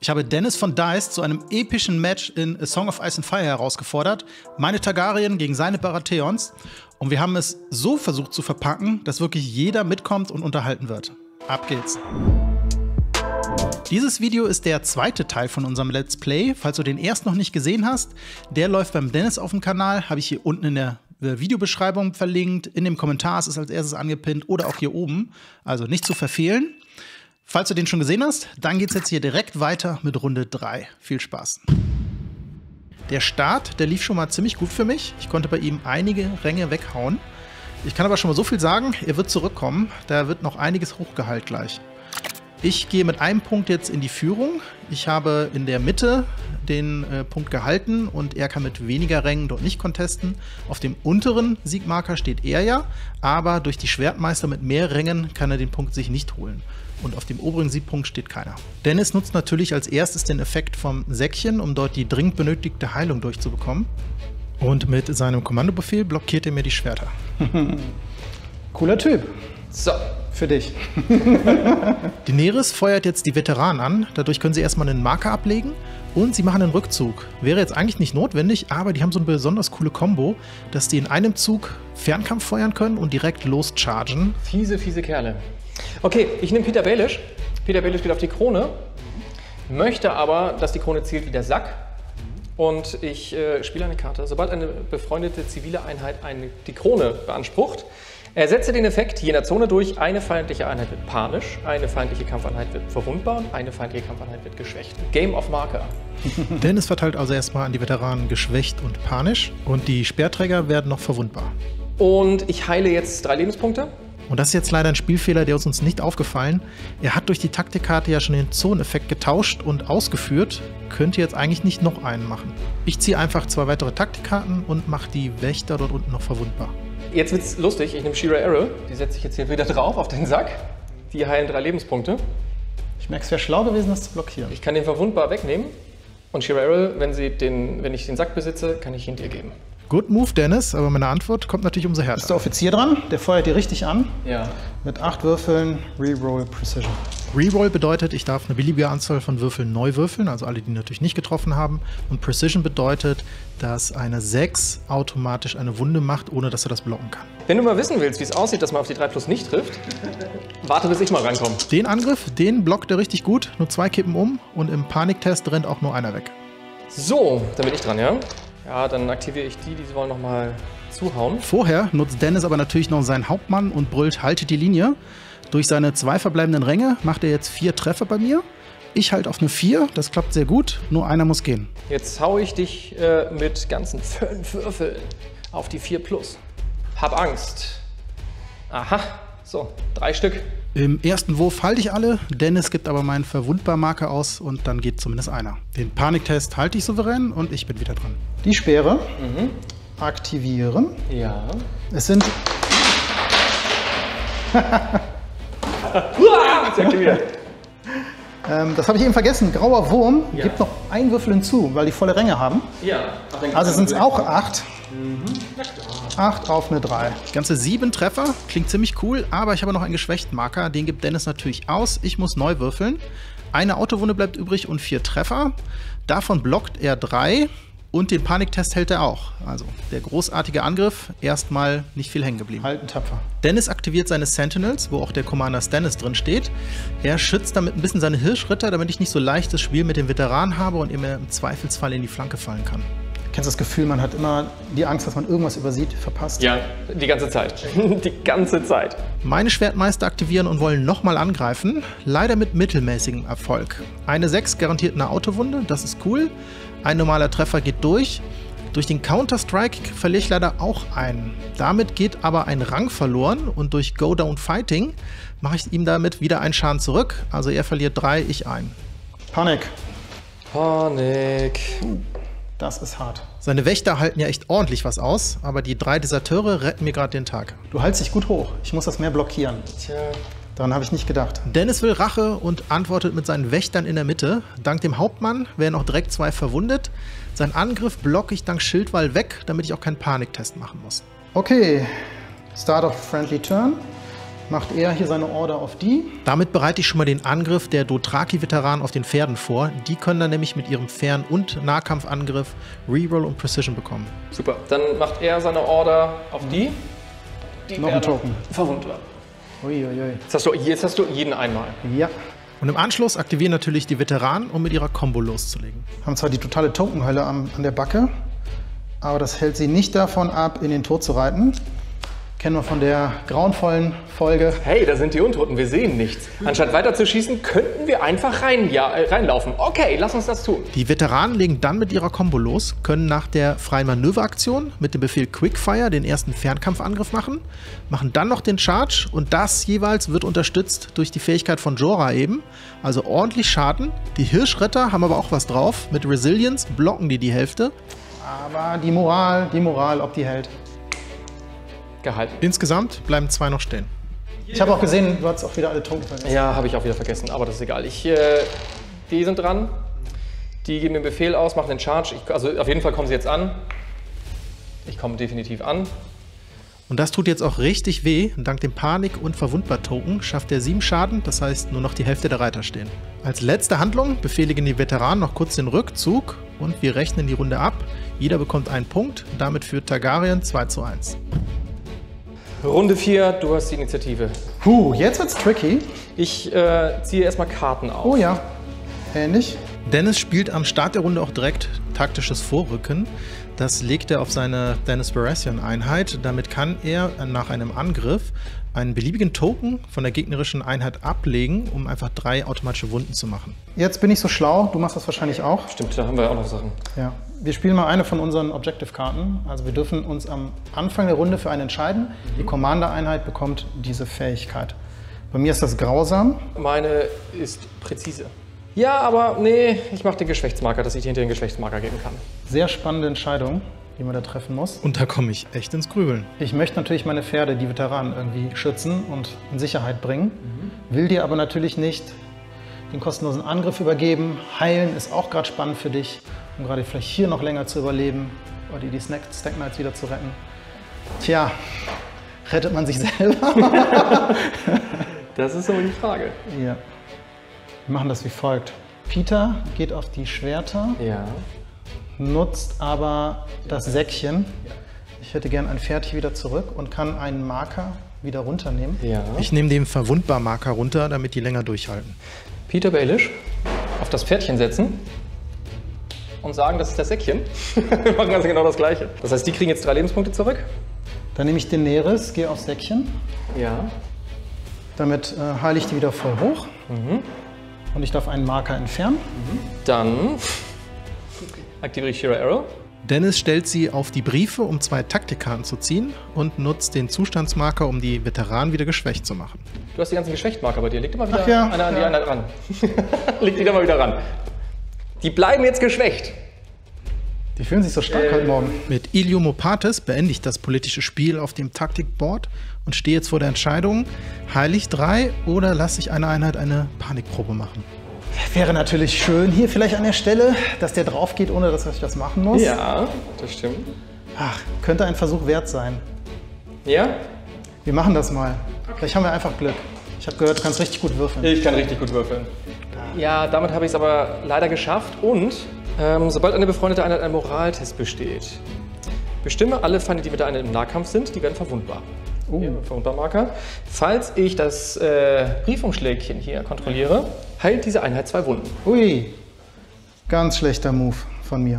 Ich habe Dennis von Dice zu einem epischen Match in A Song of Ice and Fire herausgefordert. Meine Targaryen gegen seine Baratheons. Und wir haben es so versucht zu verpacken, dass wirklich jeder mitkommt und unterhalten wird. Ab geht's. Dieses Video ist der zweite Teil von unserem Let's Play. Falls du den erst noch nicht gesehen hast, der läuft beim Dennis auf dem Kanal. Habe ich hier unten in der Videobeschreibung verlinkt. In dem Kommentar ist es als erstes angepinnt oder auch hier oben. Also nicht zu verfehlen. Falls du den schon gesehen hast, dann geht's jetzt hier direkt weiter mit Runde 3. Viel Spaß. Der Start, der lief schon mal ziemlich gut für mich. Ich konnte bei ihm einige Ränge weghauen. Ich kann aber schon mal so viel sagen, er wird zurückkommen. Da wird noch einiges hochgehalten gleich. Ich gehe mit einem Punkt jetzt in die Führung. Ich habe in der Mitte den Punkt gehalten und er kann mit weniger Rängen dort nicht contesten. Auf dem unteren Siegmarker steht er ja, aber durch die Schwertmeister mit mehr Rängen kann er den Punkt sich nicht holen. Und auf dem oberen Siegpunkt steht keiner. Dennis nutzt natürlich als erstes den Effekt vom Säckchen, um dort die dringend benötigte Heilung durchzubekommen. Und mit seinem Kommandobefehl blockiert er mir die Schwerter. Cooler Typ. So. Für dich. Daenerys feuert jetzt die Veteranen an. Dadurch können sie erstmal einen Marker ablegen und sie machen einen Rückzug. Wäre jetzt eigentlich nicht notwendig, aber die haben so eine besonders coole Kombo, dass die in einem Zug Fernkampf feuern können und direkt loschargen. Fiese, fiese Kerle. Okay, ich nehme Petyr Baelish. Petyr Baelish geht auf die Krone, möchte aber, dass die Krone zielt wie der Sack. Und ich spiele eine Karte. Sobald eine befreundete zivile Einheit die Krone beansprucht, ersetze den Effekt je in der Zone durch. Eine feindliche Einheit wird panisch, eine feindliche Kampfeinheit wird verwundbar und eine feindliche Kampfeinheit wird geschwächt. Game of Marker. Dennis verteilt also erstmal an die Veteranen geschwächt und panisch und die Speerträger werden noch verwundbar. Und ich heile jetzt 3 Lebenspunkte. Und das ist jetzt leider ein Spielfehler, der ist uns nicht aufgefallen. Er hat durch die Taktikkarte ja schon den Zoneneffekt getauscht und ausgeführt. Könnte jetzt eigentlich nicht noch einen machen. Ich ziehe einfach 2 weitere Taktikkarten und mache die Wächter dort unten noch verwundbar. Jetzt wird's lustig, ich nehme Shira Errol, die setze ich jetzt hier wieder drauf auf den Sack. Die heilen 3 Lebenspunkte. Ich merke, es wäre schlau gewesen, das zu blockieren. Ich kann den verwundbar wegnehmen und Shira Errol, wenn ich den Sack besitze, kann ich ihn dir geben. Good move, Dennis, aber meine Antwort kommt natürlich umso härter. Ist der Offizier dran? Der feuert dir richtig an. Ja. Mit 8 Würfeln, Reroll Precision. Reroll bedeutet, ich darf eine beliebige Anzahl von Würfeln neu würfeln, also alle, die natürlich nicht getroffen haben. Und Precision bedeutet, dass eine 6 automatisch eine Wunde macht, ohne dass er das blocken kann. Wenn du mal wissen willst, wie es aussieht, dass man auf die 3+ nicht trifft, warte, bis ich mal rankomme. Den Angriff, den blockt er richtig gut. Nur 2 kippen um und im Paniktest rennt auch nur einer weg. So, dann bin ich dran, ja? Ja, dann aktiviere ich die wollen nochmal zuhauen. Vorher nutzt Dennis aber natürlich noch seinen Hauptmann und brüllt, haltet die Linie. Durch seine 2 verbleibenden Ränge macht er jetzt 4 Treffer bei mir. Ich halte auf eine 4, das klappt sehr gut, nur einer muss gehen. Jetzt haue ich dich mit ganzen 5 Würfeln auf die 4+. Hab Angst. Aha, so, 3 Stück. Im ersten Wurf halte ich alle, Dennis gibt aber meinen Verwundbar-Marker aus und dann geht zumindest einer. Den Paniktest halte ich souverän und ich bin wieder dran. Die Speere aktivieren. Ja. Es sind... das habe ich eben vergessen. Grauer Wurm gibt noch einen Würfel hinzu, weil die volle Ränge haben. Ja. Also sind es auch 8. 8 auf eine 3. Ganze 7 Treffer, klingt ziemlich cool, aber ich habe noch einen geschwächten Marker, den gibt Dennis natürlich aus. Ich muss neu würfeln. Eine Autowunde bleibt übrig und 4 Treffer. Davon blockt er 3 und den Paniktest hält er auch. Also der großartige Angriff, erstmal nicht viel hängen geblieben. Halten tapfer. Dennis aktiviert seine Sentinels, wo auch der Commander Stannis drin steht. Er schützt damit ein bisschen seine Hirschritter, damit ich nicht so leichtes Spiel mit dem Veteranen habe und er mir im Zweifelsfall in die Flanke fallen kann. Kennst du das Gefühl, man hat immer die Angst, dass man irgendwas übersieht, verpasst? Ja, die ganze Zeit. Die ganze Zeit. Meine Schwertmeister aktivieren und wollen nochmal angreifen. Leider mit mittelmäßigem Erfolg. Eine 6 garantiert eine Autowunde, das ist cool. Ein normaler Treffer geht durch. Durch den Counter-Strike verliere ich leider auch einen. Damit geht aber ein Rang verloren und durch Go Down Fighting mache ich ihm damit wieder einen Schaden zurück. Also er verliert 3, ich einen. Panik. Panik. Das ist hart. Seine Wächter halten ja echt ordentlich was aus, aber die 3 Deserteure retten mir gerade den Tag. Du hältst dich gut hoch. Ich muss das mehr blockieren. Tja. Daran habe ich nicht gedacht. Dennis will Rache und antwortet mit seinen Wächtern in der Mitte. Dank dem Hauptmann werden auch direkt 2 verwundet. Sein Angriff blocke ich dank Schildwall weg, damit ich auch keinen Paniktest machen muss. Okay. Start of Friendly Turn. macht er hier seine Order auf die. Damit bereite ich schon mal den Angriff der Dothraki-Veteranen auf den Pferden vor. Die können dann nämlich mit ihrem Fern- und Nahkampfangriff Reroll und Precision bekommen. Super, dann macht er seine Order auf die. Die Noch ein werden Token. verwundbar. Uiuiui. Jetzt hast du jeden einmal. Ja. Und im Anschluss aktivieren natürlich die Veteranen, um mit ihrer Combo loszulegen. Haben zwar die totale Tokenhölle an der Backe, aber das hält sie nicht davon ab, in den Tod zu reiten. Kennen wir von der grauenvollen Folge. Hey, da sind die Untoten, wir sehen nichts. Anstatt weiter zu schießen, könnten wir einfach reinlaufen. Okay, lass uns das tun. Die Veteranen legen dann mit ihrer Combo los, können nach der freien Manöveraktion mit dem Befehl Quickfire den ersten Fernkampfangriff machen dann noch den Charge und das jeweils wird unterstützt durch die Fähigkeit von Jorah eben. Also ordentlich Schaden. Die Hirschretter haben aber auch was drauf. Mit Resilience blocken die Hälfte. Aber die Moral, ob die hält. Gehalten. Insgesamt bleiben 2 noch stehen. Ich habe auch gesehen, du hast auch wieder alle Token vergessen. Ja, habe ich auch wieder vergessen, aber das ist egal. Die sind dran. Die geben den Befehl aus, machen den Charge. Also auf jeden Fall kommen sie jetzt an. Ich komme definitiv an. Und das tut jetzt auch richtig weh. Dank dem Panik- und Verwundbar-Token schafft er 7 Schaden, das heißt nur noch die Hälfte der Reiter stehen. Als letzte Handlung befehligen die Veteranen noch kurz den Rückzug und wir rechnen die Runde ab. Jeder bekommt einen Punkt, damit führt Targaryen 2:1. Runde 4, du hast die Initiative. Jetzt wird's tricky. Ich ziehe erstmal Karten auf. Oh ja, ähnlich. Dennis spielt am Start der Runde auch direkt taktisches Vorrücken. Das legt er auf seine Dennis Baratheon-Einheit. Damit kann er nach einem Angriff einen beliebigen Token von der gegnerischen Einheit ablegen, um einfach 3 automatische Wunden zu machen. Jetzt bin ich so schlau, du machst das wahrscheinlich auch. Stimmt, da haben wir auch noch Sachen. Ja. Wir spielen mal eine von unseren Objective-Karten. Also wir dürfen uns am Anfang der Runde für einen entscheiden. Die Commander-Einheit bekommt diese Fähigkeit. Bei mir ist das grausam. Meine ist präzise. Ja, aber nee, ich mache den Geschlechtsmarker, dass ich hinter den Geschlechtsmarker geben kann. Sehr spannende Entscheidung, die man da treffen muss. Und da komme ich echt ins Grübeln. Ich möchte natürlich meine Pferde, die Veteranen, irgendwie schützen und in Sicherheit bringen. Will dir aber natürlich nicht den kostenlosen Angriff übergeben. Heilen ist auch gerade spannend für dich, um gerade vielleicht hier noch länger zu überleben oder die Stack Knights wieder zu retten. Tja, rettet man sich selber? Das ist aber die Frage. Ja. Wir machen das wie folgt. Peter geht auf die Schwerter, Ja. nutzt aber das Säckchen. Ich hätte gern ein Pferd hier wieder zurück und kann einen Marker wieder runternehmen. Ja. Ich nehme den Verwundbar-Marker runter, damit die länger durchhalten. Peter Baelish auf das Pferdchen setzen und sagen, das ist das Säckchen. Wir machen also genau das Gleiche. Das heißt, die kriegen jetzt 3 Lebenspunkte zurück. Dann nehme ich den Daenerys, gehe aufs Säckchen. Ja. Damit heile ich die wieder voll hoch. Und ich darf einen Marker entfernen. Dann aktiviere ich Shira Arrow. Dennis stellt sie auf die Briefe, um 2 Taktikkarten zu ziehen und nutzt den Zustandsmarker, um die Veteranen wieder geschwächt zu machen. Du hast die ganzen Geschlechtmarker bei dir. Leg dir mal wieder Ach ja, einer an die ja. Einheit ran. Leg die da mal wieder ran. Die bleiben jetzt geschwächt. Die fühlen sich so stark heute Morgen. Mit Iliomopates beende ich das politische Spiel auf dem Taktikboard und stehe jetzt vor der Entscheidung, heile ich 3 oder lasse ich eine Einheit eine Panikprobe machen? Wäre natürlich schön hier vielleicht an der Stelle, dass der drauf geht, ohne dass ich das machen muss. Ja, das stimmt. Ach, könnte ein Versuch wert sein. Ja? Wir machen das mal. Vielleicht haben wir einfach Glück. Ich habe gehört, du kannst richtig gut würfeln. Ich kann richtig gut würfeln. Ja, damit habe ich es aber leider geschafft. Und sobald eine befreundete Einheit einen Moraltest besteht, bestimme alle Feinde, die mit der Einheit im Nahkampf sind, die werden verwundbar. Hier, Verwundbar-Marker. Falls ich das Briefumschlägchen hier kontrolliere, heilt diese Einheit 2 Wunden. Ui, ganz schlechter Move von mir.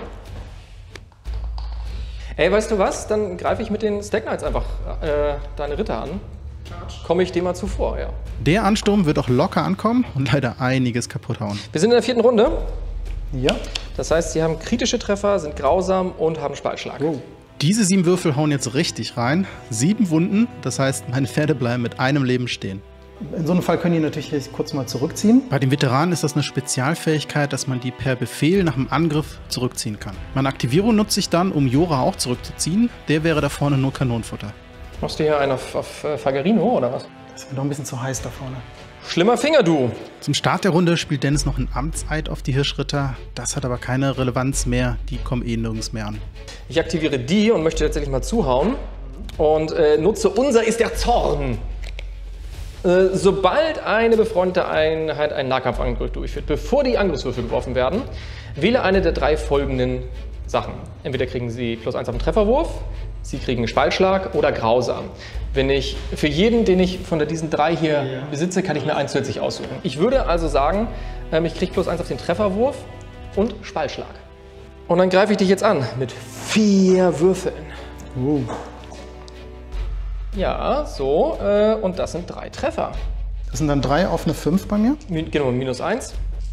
Ey, weißt du was? Dann greife ich mit den Stack Knights einfach deine Ritter an. Komme ich dem mal zuvor, ja. Der Ansturm wird auch locker ankommen und leider einiges kaputt hauen. Wir sind in der 4. Runde. Ja. Das heißt, sie haben kritische Treffer, sind grausam und haben Spaltschlag. Diese 7 Würfel hauen jetzt richtig rein. 7 Wunden, das heißt, meine Pferde bleiben mit einem Leben stehen. In so einem Fall können die natürlich kurz mal zurückziehen. Bei den Veteranen ist das eine Spezialfähigkeit, dass man die per Befehl nach dem Angriff zurückziehen kann. Meine Aktivierung nutze ich dann, um Jorah auch zurückzuziehen. Der wäre da vorne nur Kanonenfutter. Machst du hier einen auf Fagerino oder was? Das ist mir doch ein bisschen zu heiß da vorne. Schlimmer Finger, du! Zum Start der Runde spielt Dennis noch einen Amtseid auf die Hirschritter. Das hat aber keine Relevanz mehr, die kommen eh nirgends mehr an. Ich aktiviere die und möchte tatsächlich mal zuhauen. Und nutze Unser ist der Zorn. Sobald eine befreundete Einheit einen Nahkampfangriff durchführt, bevor die Angriffswürfel geworfen werden, wähle eine der 3 folgenden Sachen. Entweder kriegen Sie +1 auf den Trefferwurf, Sie kriegen einen Spaltschlag oder grausam. Wenn ich für jeden, den ich von diesen 3 hier besitze, kann ich mir einen zusätzlich aussuchen. Ich würde also sagen, ich kriege +1 auf den Trefferwurf und Spaltschlag. Und dann greife ich dich jetzt an mit 4 Würfeln. Ja, so. Und das sind 3 Treffer. Das sind dann 3 auf eine 5 bei mir? Genau, -1.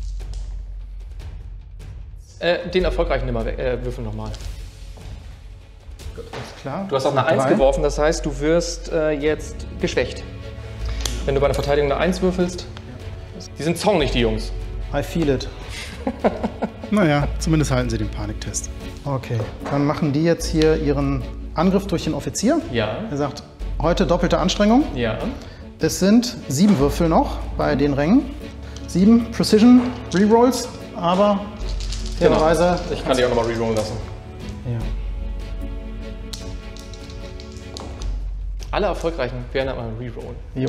Den erfolgreichen nimmer würfeln nochmal. Alles klar. Du hast auch eine 1 geworfen, das heißt, du wirst jetzt geschwächt. Wenn du bei einer Verteidigung eine 1 würfelst, die sind zornig, die Jungs. I feel it. Naja, zumindest halten sie den Paniktest. Okay, dann machen die jetzt hier ihren Angriff durch den Offizier. Ja. Er sagt, heute doppelte Anstrengung. Ja. Es sind 7 Würfel noch bei den Rängen. 7 Precision Rerolls, aber fairerweise... Genau. Ich kann die auch nochmal rerollen lassen. Ja. Alle Erfolgreichen werden einmal rerollen. Jo.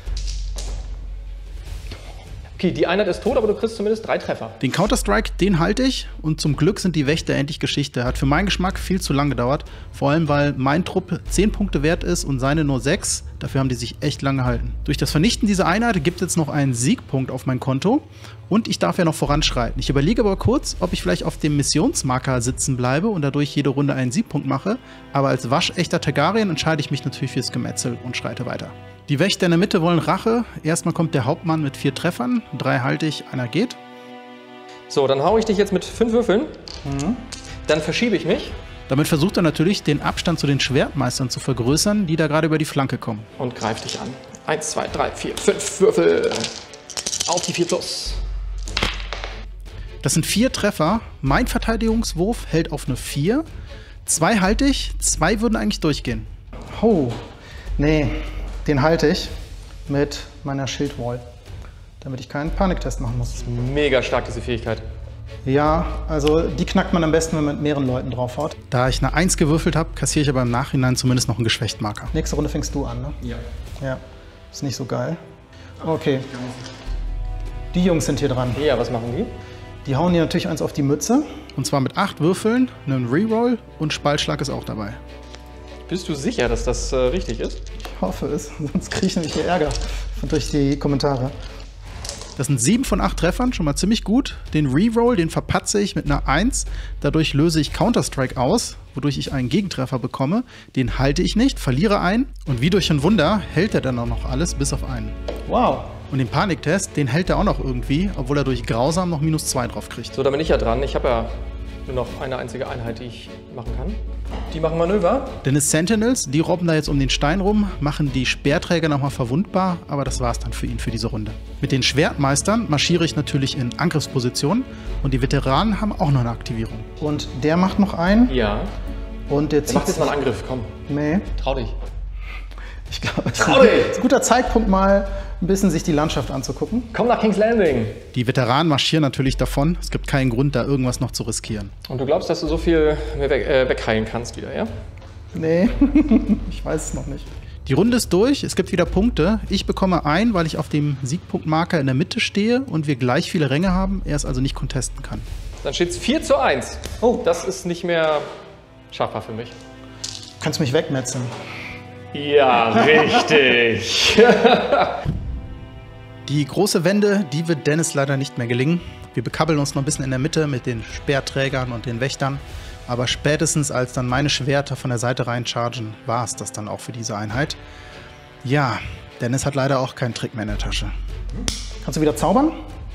Okay, die Einheit ist tot, aber du kriegst zumindest 3 Treffer. Den Counter-Strike, den halte ich. Und zum Glück sind die Wächter endlich Geschichte. Hat für meinen Geschmack viel zu lang gedauert. Vor allem, weil mein Trupp 10 Punkte wert ist und seine nur 6. Dafür haben die sich echt lange gehalten. Durch das Vernichten dieser Einheit gibt es jetzt noch einen Siegpunkt auf mein Konto. Und ich darf ja noch voranschreiten. Ich überlege aber kurz, ob ich vielleicht auf dem Missionsmarker sitzen bleibe und dadurch jede Runde einen Siegpunkt mache. Aber als waschechter Targaryen entscheide ich mich natürlich fürs Gemetzel und schreite weiter. Die Wächter in der Mitte wollen Rache. Erstmal kommt der Hauptmann mit 4 Treffern. 3 halte ich, einer geht. So, dann haue ich dich jetzt mit 5 Würfeln. Dann verschiebe ich mich. Damit versucht er natürlich, den Abstand zu den Schwertmeistern zu vergrößern, die da gerade über die Flanke kommen. Und greife dich an. 1, 2, 3, 4, 5 Würfel. Auf die 4+. Das sind 4 Treffer. Mein Verteidigungswurf hält auf eine 4. 2 halte ich, 2 würden eigentlich durchgehen. Oh, nee, den halte ich mit meiner Schildwall, damit ich keinen Paniktest machen muss. Mega stark, diese Fähigkeit. Ja, also die knackt man am besten, wenn man mit mehreren Leuten draufhaut. Da ich eine 1 gewürfelt habe, kassiere ich aber im Nachhinein zumindest noch einen geschwächten Marker. Nächste Runde fängst du an, ne? Ja. Ja, ist nicht so geil. Okay. Die Jungs sind hier dran. Ja, was machen die? Die hauen hier natürlich eins auf die Mütze. Und zwar mit 8 Würfeln, einem Reroll und Spaltschlag ist auch dabei. Bist du sicher, dass das richtig ist? Ich hoffe es, sonst kriege ich nämlich hier Ärger durch die Kommentare. Das sind 7 von 8 Treffern, schon mal ziemlich gut. Den Reroll, den verpatze ich mit einer 1. Dadurch löse ich Counter-Strike aus, wodurch ich einen Gegentreffer bekomme. Den halte ich nicht, verliere einen. Und wie durch ein Wunder hält er dann auch noch alles, bis auf einen. Wow. Und den Paniktest, den hält er auch noch irgendwie, obwohl er durch Grausam noch -2 drauf kriegt. So, da bin ich ja dran. Ich habe ja nur noch eine einzige Einheit, die ich machen kann. Die machen Manöver. Dennis Sentinels, die robben da jetzt um den Stein rum, machen die Speerträger nochmal verwundbar, aber das war's dann für ihn für diese Runde. Mit den Schwertmeistern marschiere ich natürlich in Angriffsposition und die Veteranen haben auch noch eine Aktivierung. Und der macht noch einen. Ja. Und der zieht Mach jetzt mal einen Angriff, komm. Nee. Trau dich. Ich glaube, es ist ein guter Zeitpunkt, mal ein bisschen sich die Landschaft anzugucken. Komm nach King's Landing. Die Veteranen marschieren natürlich davon. Es gibt keinen Grund, da irgendwas noch zu riskieren. Und du glaubst, dass du so viel mehr wegheilen kannst wieder, ja? Nee, ich weiß es noch nicht. Die Runde ist durch, es gibt wieder Punkte. Ich bekomme einen, weil ich auf dem Siegpunktmarker in der Mitte stehe und wir gleich viele Ränge haben, er es also nicht contesten kann. Dann steht es 4:1. Oh, das ist nicht mehr schaffbar für mich. Du kannst mich wegmetzeln. Ja, richtig. Die große Wende, die wird Dennis leider nicht mehr gelingen. Wir bekabbeln uns noch ein bisschen in der Mitte mit den Speerträgern und den Wächtern. Aber spätestens, als dann meine Schwerter von der Seite reinchargen, war es das dann auch für diese Einheit. Ja, Dennis hat leider auch keinen Trick mehr in der Tasche. Kannst du wieder zaubern?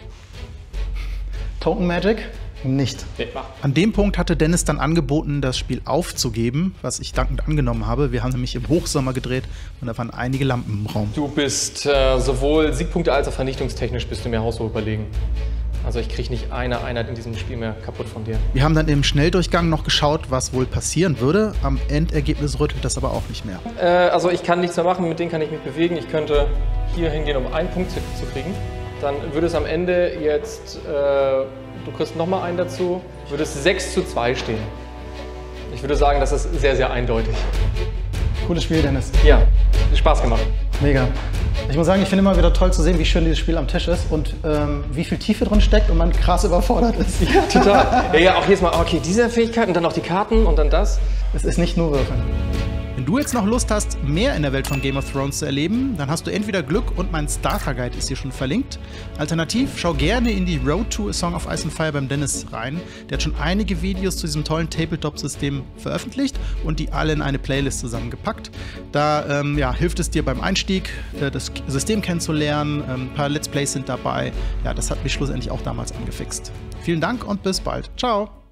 Token Magic? Nicht. An dem Punkt hatte Dennis dann angeboten, das Spiel aufzugeben, was ich dankend angenommen habe. Wir haben nämlich im Hochsommer gedreht und da waren einige Lampen im Raum. Du bist sowohl Siegpunkte als auch vernichtungstechnisch bist du mir haushoch überlegen. Also ich kriege nicht eine Einheit in diesem Spiel mehr kaputt von dir. Wir haben dann im Schnelldurchgang noch geschaut, was wohl passieren würde. Am Endergebnis rüttelt das aber auch nicht mehr. Also ich kann nichts mehr machen, mit denen kann ich mich bewegen. Ich könnte hier hingehen, um einen Punkt zu kriegen. Dann würde es am Ende jetzt, du kriegst nochmal einen dazu, würde es 6:2 stehen. Ich würde sagen, das ist sehr, sehr eindeutig. Cooles Spiel, Dennis. Ja, Spaß gemacht. Mega. Ich muss sagen, ich finde immer wieder toll zu sehen, wie schön dieses Spiel am Tisch ist und wie viel Tiefe drin steckt und man krass überfordert ist. Ja, total. Ja, auch jedes Mal, okay, diese Fähigkeit und dann noch die Karten und dann das. Es ist nicht nur Würfeln. Wenn du jetzt noch Lust hast, mehr in der Welt von Game of Thrones zu erleben, dann hast du entweder Glück und mein Starter Guide ist hier schon verlinkt. Alternativ schau gerne in die Road to A Song of Ice and Fire beim Dennis rein. Der hat schon einige Videos zu diesem tollen Tabletop-System veröffentlicht und die alle in eine Playlist zusammengepackt. Da hilft es dir beim Einstieg, das System kennenzulernen. Ein paar Let's Plays sind dabei. Ja, das hat mich schlussendlich auch damals angefixt. Vielen Dank und bis bald. Ciao!